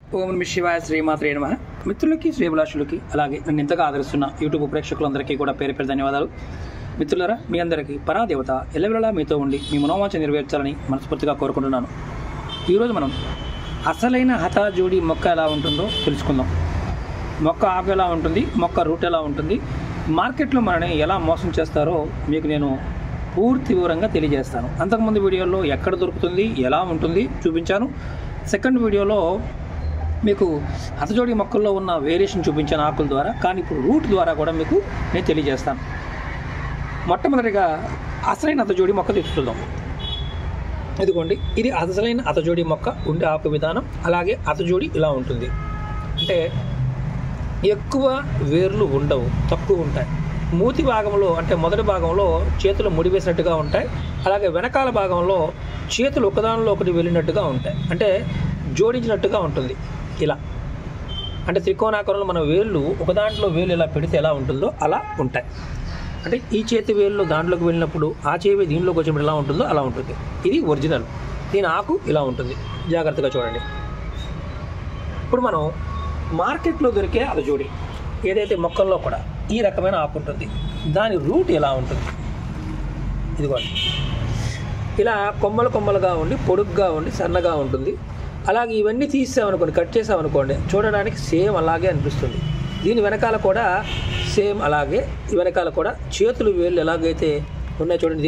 ఓం నమః శివాయ శ్రీమాత్రే నమః. మిత్రులకి శ్రీభిలాషులకి అలాగే నన్ను ఇంతగా ఆదరిస్తున్న యూట్యూబ్ ప్రేక్షకులందరికీ కూడా పేరు పేరు ధన్యవాదాలు. మిత్రులారా, మీ అందరికీ పరాదేవత ఎల్లవేళలా మీతో ఉండి మీ మనోవాంఛ నెరవేర్చాలని మనస్ఫూర్తిగా కోరుకుంటున్నాను. ఈరోజు మనం అసలైన హఠాజోడి మొక్క ఎలా ఉంటుందో తెలుసుకుందాం. మొక్క ఆకు ఎలా ఉంటుంది, మొక్క రూట్ ఎలా ఉంటుంది, మార్కెట్లో మనని ఎలా మోసం చేస్తారో మీకు నేను పూర్తి వివరంగా తెలియజేస్తాను. అంతకుముందు వీడియోలో ఎక్కడ దొరుకుతుంది, ఎలా ఉంటుంది చూపించాను. సెకండ్ వీడియోలో మీకు హతజోడి మొక్కల్లో ఉన్న వేరియేషన్ చూపించాను ఆకుల ద్వారా. కానీ ఇప్పుడు రూట్ ద్వారా కూడా మీకు నేను తెలియజేస్తాను. మొట్టమొదటిగా అసలైన హతజోడి మొక్క తీసుకుందాం. ఇదిగోండి, ఇది అసలైన హతజోడి మొక్క ఉండే ఆకు విధానం. అలాగే హతజోడి ఇలా ఉంటుంది. అంటే ఎక్కువ వేర్లు ఉండవు, తక్కువ ఉంటాయి. మూతి భాగంలో అంటే మొదటి భాగంలో చేతులు ముడివేసినట్టుగా ఉంటాయి. అలాగే వెనకాల భాగంలో చేతులు ఒకదానిలో ఒకటి వెళ్ళినట్టుగా ఉంటాయి. అంటే జోడించినట్టుగా ఉంటుంది. ఇలా అంటే త్రికోణాకారంలో మన వేళ్ళు ఒక దాంట్లో వేలు ఇలా పెడితే ఎలా ఉంటుందో అలా ఉంటాయి. అంటే ఈ చేతి వేళ్ళు దాంట్లోకి వెళ్ళినప్పుడు ఆ చేతి దీంట్లోకి వచ్చినప్పుడు ఎలా ఉంటుందో అలా ఉంటుంది. ఇది ఒరిజినల్. దీని ఆకు ఇలా ఉంటుంది. జాగ్రత్తగా చూడండి. ఇప్పుడు మనం మార్కెట్లో దొరికే హతజోడి ఏదైతే మొక్కల్లో కూడా ఈ రకమైన ఆకు ఉంటుంది. దాని రూట్ ఎలా ఉంటుంది? ఇదిగోండి, ఇలా కొమ్మలు కొమ్మలుగా ఉండి పొడుగ్గా ఉండి సన్నగా ఉంటుంది. అలాగే ఇవన్నీ తీసామనుకోండి, కట్ చేసామనుకోండి, చూడడానికి సేమ్ అలాగే అనిపిస్తుంది. దీని వెనకాల కూడా సేమ్ అలాగే, ఈ వెనకాల కూడా చేతులు వేళ్ళు ఎలాగైతే ఉన్నాయి చూడండి,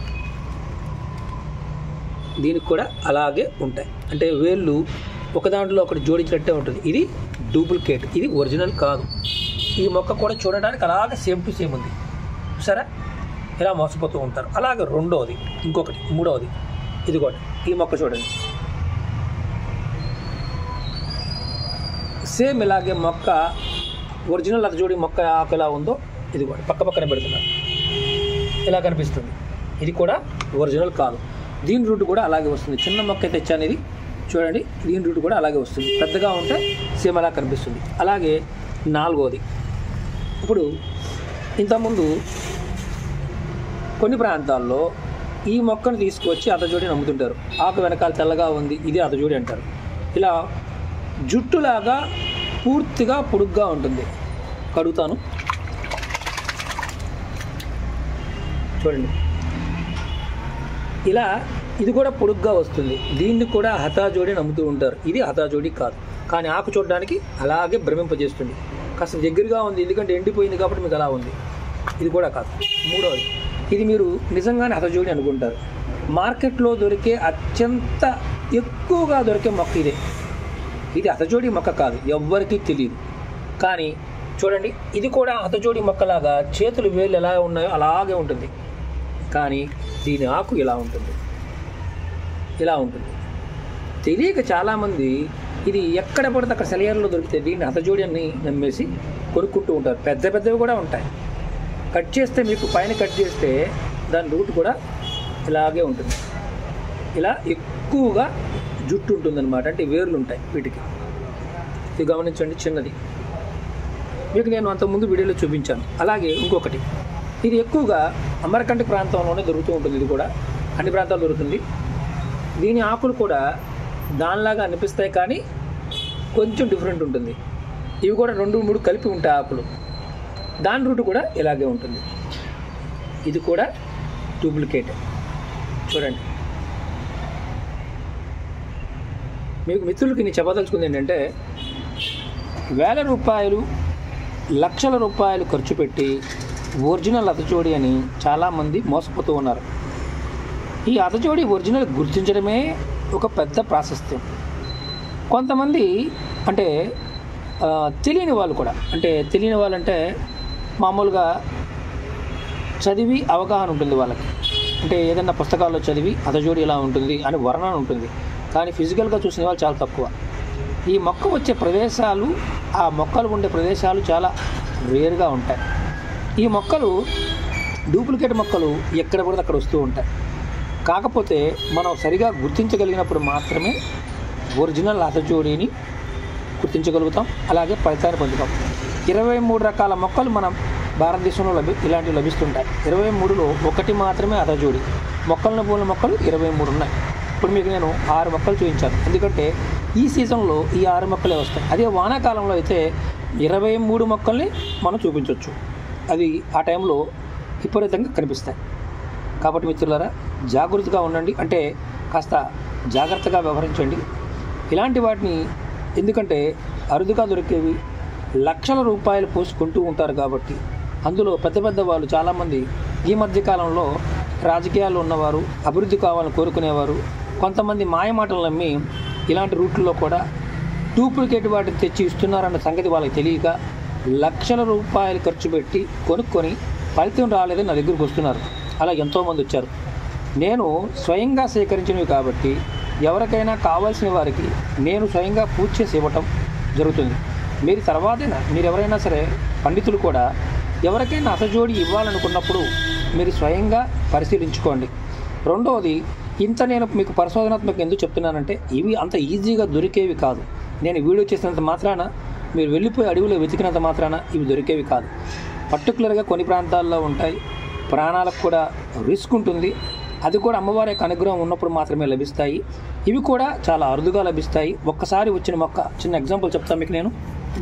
దీనికి కూడా అలాగే ఉంటాయి. అంటే వేళ్ళు ఒక దాంట్లో ఒకటి జోడించినట్టే ఉంటుంది. ఇది డూప్లికేట్, ఇది ఒరిజినల్ కాదు. ఈ మొక్క కూడా చూడడానికి అలాగే సేమ్ టు సేమ్ ఉంది. సరే, ఇలా మోసపోతూ ఉంటారు. అలాగే రెండవది, ఇంకొకటి, మూడవది, ఇదిగోండి ఈ మొక్క చూడండి. సేమ్ ఇలాగే మొక్క ఒరిజినల్ హతజోడి మొక్క ఆకు ఎలా ఉందో ఇదిగోండి పక్క పక్కన పెడుతున్నారు. ఇలా కనిపిస్తుంది. ఇది కూడా ఒరిజినల్ కాదు. దీని రూట్ కూడా అలాగే వస్తుంది. చిన్న మొక్క తెచ్చాను ఇది చూడండి. దీని రూట్ కూడా అలాగే వస్తుంది. పెద్దగా ఉంటే సేమ్ అలా కనిపిస్తుంది. అలాగే నాలుగోది, ఇప్పుడు ఇంతకుముందు కొన్ని ప్రాంతాల్లో ఈ మొక్కను తీసుకువచ్చి హతజోడిని అమ్ముతుంటారు. ఆకు వెనకాల తెల్లగా ఉంది, ఇదే హతజోడి అంటారు. ఇలా జుట్టులాగా పూర్తిగా పొడుగ్గా ఉంటుంది. కడుగుతాను చూడండి. ఇలా ఇది కూడా పొడుగ్గా వస్తుంది. దీన్ని కూడా హతజోడి నమ్ముతూ ఉంటారు. ఇది హతజోడి కాదు, కానీ ఆకు చూడడానికి అలాగే భ్రమింపజేస్తుంది. కాస్త దగ్గరగా ఉంది, ఎందుకంటే ఎండిపోయింది కాబట్టి మీకు అలా ఉంది. ఇది కూడా కాదు. మూడవది, ఇది మీరు నిజంగానే హతజోడి అనుకుంటారు. మార్కెట్లో దొరికే అత్యంత ఎక్కువగా దొరికే మొక్క ఇదే. ఇది హతజోడి మొక్క కాదు, ఎవ్వరికీ తెలియదు. కానీ చూడండి, ఇది కూడా హతజోడి మొక్కలాగా చేతులు వేళ్ళు ఎలా ఉన్నాయో అలాగే ఉంటుంది. కానీ దీని ఆకు ఇలా ఉంటుంది, ఇలా ఉంటుంది. తెలియక చాలామంది ఇది ఎక్కడ పడితే అక్కడ సెలయర్లో దొరికితే దీన్ని హతజోడి అని నమ్మేసి కొనుక్కుంటూ ఉంటారు. పెద్ద పెద్దవి కూడా ఉంటాయి. కట్ చేస్తే మీకు పైన కట్ చేస్తే దాని రూట్ కూడా ఇలాగే ఉంటుంది. ఇలా ఎక్కువగా జుట్టు ఉంటుందన్నమాట. అంటే వేర్లు ఉంటాయి వీటికి. ఇది గమనించండి, చిన్నది. మీకు నేను అంతకుముందు వీడియోలో చూపించాను. అలాగే ఇంకొకటి, ఇది ఎక్కువగా అమరకంటి ప్రాంతంలోనే దొరుకుతూ ఉంటుంది. ఇది కూడా అన్ని ప్రాంతాలు దొరుకుతుంది. దీని ఆకులు కూడా దానిలాగా అనిపిస్తాయి, కానీ కొంచెం డిఫరెంట్ ఉంటుంది. ఇవి కూడా 2-3 కలిపి ఉంటాయి ఆకులు. దాని రూట్ కూడా ఇలాగే ఉంటుంది. ఇది కూడా డూప్లికేట్. చూడండి, మీకు మిత్రులకి నేను చెప్పదలుచుకుంది ఏంటంటే, వేల రూపాయలు, లక్షల రూపాయలు ఖర్చు పెట్టి ఒరిజినల్ హతజోడి అని చాలామంది మోసపోతూ ఉన్నారు. ఈ హతజోడి ఒరిజినల్ గుర్తించడమే ఒక పెద్ద ప్రాశస్త్యం. కొంతమంది అంటే తెలియని వాళ్ళు కూడా, అంటే తెలియని వాళ్ళంటే మామూలుగా చదివి అవగాహన ఉంటుంది వాళ్ళకి. అంటే ఏదైనా పుస్తకాల్లో చదివి హతజోడి ఇలా ఉంటుంది అని వర్ణన ఉంటుంది. కానీ ఫిజికల్గా చూసిన వాళ్ళు చాలా తక్కువ. ఈ మొక్క వచ్చే ప్రదేశాలు, ఆ మొక్కలు ఉండే ప్రదేశాలు చాలా రేర్గా ఉంటాయి. ఈ మొక్కలు డూప్లికేట్ మొక్కలు ఎక్కడ పడితే అక్కడ వస్తూ ఉంటాయి. కాకపోతే మనం సరిగా గుర్తించగలిగినప్పుడు మాత్రమే ఒరిజినల్ హతజోడిని గుర్తించగలుగుతాం. అలాగే ఫలితాన్ని పొందుతాం. 23 రకాల మొక్కలు మనం భారతదేశంలో ఇలాంటివి లభిస్తుంటాయి. 23లో ఒకటి మాత్రమే హతజోడి. మొక్కలను పోలిన మొక్కలు 23 ఉన్నాయి. ఇప్పుడు మీకు నేను 6 మొక్కలు చూపించాను. ఎందుకంటే ఈ సీజన్లో ఈ 6 మొక్కలే వస్తాయి. అదే వానాకాలంలో అయితే 23 మొక్కల్ని మనం చూపించవచ్చు. అది ఆ టైంలో విపరీతంగా కనిపిస్తాయి. కాబట్టి మిత్రులారా, జాగృతిగా ఉండండి, అంటే కాస్త జాగ్రత్తగా వ్యవహరించండి. ఇలాంటి వాటిని ఎందుకంటే అరుదుగా దొరికేవి, లక్షల రూపాయలు పోసుకుంటూ ఉంటారు కాబట్టి అందులో పెద్ద పెద్ద వాళ్ళు చాలామంది ఈ మధ్యకాలంలో రాజకీయాల్లో ఉన్నవారు, అభివృద్ధి కావాలని కోరుకునేవారు, కొంతమంది మాయమాటలు నమ్మి ఇలాంటి రూట్లలో కూడా డూప్లికేట్ వాటిని తెచ్చి ఇస్తున్నారన్న సంగతి వాళ్ళకి తెలియక లక్షల రూపాయలు ఖర్చు పెట్టి కొనుక్కొని ఫలితం రాలేదని నా దగ్గరకు వస్తున్నారు. అలా ఎంతోమంది వచ్చారు. నేను స్వయంగా సేకరించినవి కాబట్టి ఎవరికైనా కావాల్సిన వారికి నేను స్వయంగా పూజ చేసి ఇవ్వటం జరుగుతుంది. మీరు తర్వాతైనా మీరు ఎవరైనా సరే పండితులు కూడా ఎవరికైనా అసజోడి ఇవ్వాలనుకున్నప్పుడు మీరు స్వయంగా పరిశీలించుకోండి. రెండవది, ఇంత నేను మీకు పరిశోధనాత్మకంగా ఎందుకు చెప్తున్నానంటే ఇవి అంత ఈజీగా దొరికేవి కాదు. నేను వీడియో చేసినంత మాత్రాన, మీరు వెళ్ళిపోయి అడవిలో వెతికినంత మాత్రాన ఇవి దొరికేవి కాదు. పర్టికులర్గా కొన్ని ప్రాంతాల్లో ఉంటాయి, ప్రాణాలకు కూడా రిస్క్ ఉంటుంది. అది కూడా అమ్మవారి యొక్క అనుగ్రహం ఉన్నప్పుడు మాత్రమే లభిస్తాయి. ఇవి కూడా చాలా అరుదుగా లభిస్తాయి. ఒక్కసారి వచ్చిన మొక్క, చిన్న ఎగ్జాంపుల్ చెప్తాను మీకు. నేను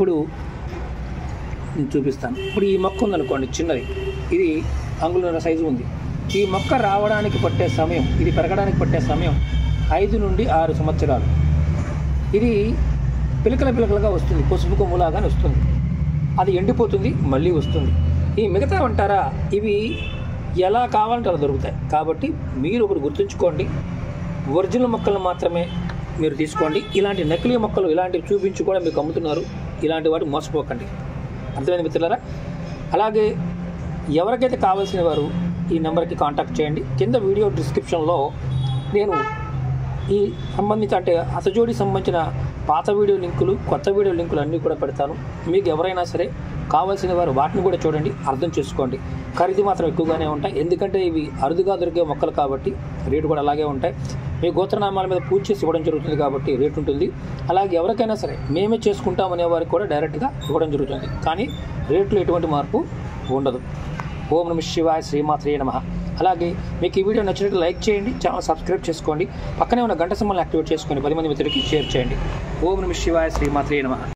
చూపిస్తాను. ఇప్పుడు ఈ మొక్క ఉందనుకోండి, చిన్నది, ఇది అంగుళం సైజు ఉంది. ఈ మొక్క రావడానికి పట్టే సమయం, ఇది పెరగడానికి పట్టే సమయం 5 నుండి 6 సంవత్సరాలు. ఇది పిలకలుగా వస్తుంది, పసుపు కొమ్ములాగానే వస్తుంది. అది ఎండిపోతుంది, మళ్ళీ వస్తుంది. ఈ మిగతా అంటారా, ఇవి ఎలా కావాలంటే అలా దొరుకుతాయి. కాబట్టి మీరు ఒకటి గుర్తుంచుకోండి, ఒరిజినల్ మొక్కలను మాత్రమే మీరు తీసుకోండి. ఇలాంటి నకిలీ మొక్కలు ఇలాంటివి చూపించి కూడా మీకు అమ్ముతున్నారు, ఇలాంటి వాటి మోసపోకండి. అర్థమైంది మిత్రులారా? అలాగే ఎవరికైతే కావాల్సిన వారు ఈ నెంబర్కి కాంటాక్ట్ చేయండి. కింద వీడియో డిస్క్రిప్షన్లో నేను ఈ సంబంధించి, అంటే అసజోడి సంబంధించిన పాత వీడియో లింకులు, కొత్త వీడియో లింకులు అన్నీ కూడా పెడతాను. మీకు ఎవరైనా సరే కావాల్సిన వారు వాటిని కూడా చూడండి, అర్థం చేసుకోండి. ఖరీదు మాత్రం ఎక్కువగానే ఉంటాయి, ఎందుకంటే ఇవి అరుదుగా దొరికే మొక్కలు కాబట్టి రేటు కూడా అలాగే ఉంటాయి. మీ గోత్రనామాల మీద పూజ చేసి ఇవ్వడం జరుగుతుంది కాబట్టి రేటు ఉంటుంది. అలాగే ఎవరికైనా సరే మేమే చేసుకుంటామనే వారికి కూడా డైరెక్ట్గా ఇవ్వడం జరుగుతుంది, కానీ రేట్లో ఎటువంటి మార్పు ఉండదు. ఓం నమః శివాయ, శ్రీమాత్రే నమః. అలాగే మీకు ఈ వీడియో నచ్చినట్టు లైక్ చేయండి, ఛానల్ సబ్స్క్రైబ్ చేసుకోండి, పక్కనే ఉన్న గంట సింబల్ని యాక్టివేట్ చేసుకొని 10 మంది మిత్రులకి షేర్ చేయండి. ఓం నమః శివాయ, శ్రీమాత్రే నమః.